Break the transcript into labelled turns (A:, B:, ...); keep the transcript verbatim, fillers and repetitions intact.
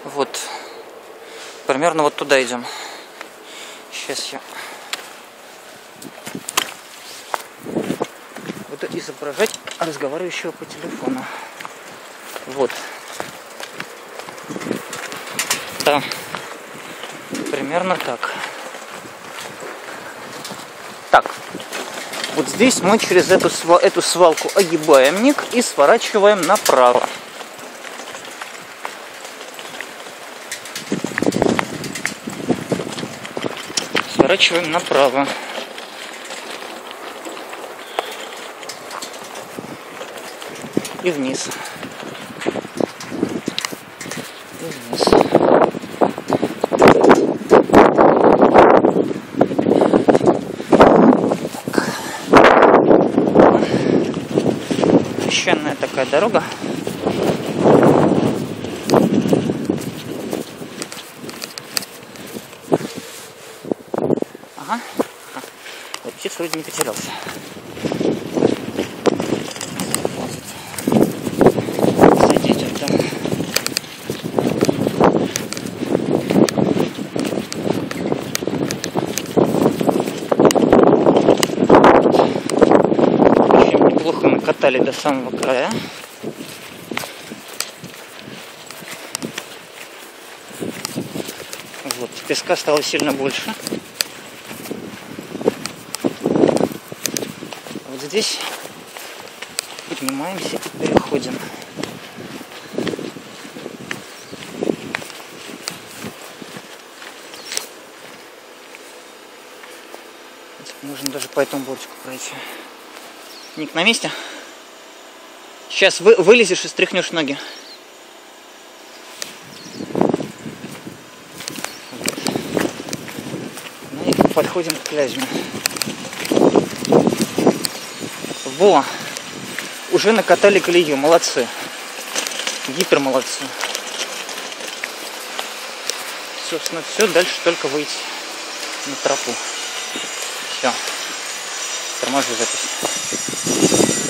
A: Вот. Примерно вот туда идем. Сейчас я буду изображать разговаривающего по телефону. Вот. Да. Примерно так. Так. Вот здесь мы через эту, эту свалку огибаем ник и сворачиваем направо. Сворачиваем направо. И вниз. И вниз. Песчаная такая дорога. Ага. Вот птица вроде не потерялся. Зайдите там. Очень неплохо накатали до самого края. Вот, песка стало сильно больше. Вот здесь поднимаемся и переходим. Можно даже по этому бортику пройти. Ник, на месте? Сейчас вы, вылезешь и стряхнешь ноги. Вот. Ну и подходим к клязьме. Во! Уже накатали колею. Молодцы. Гипер молодцы. Собственно, все. Дальше только выйти на тропу. Все. Торможу запись.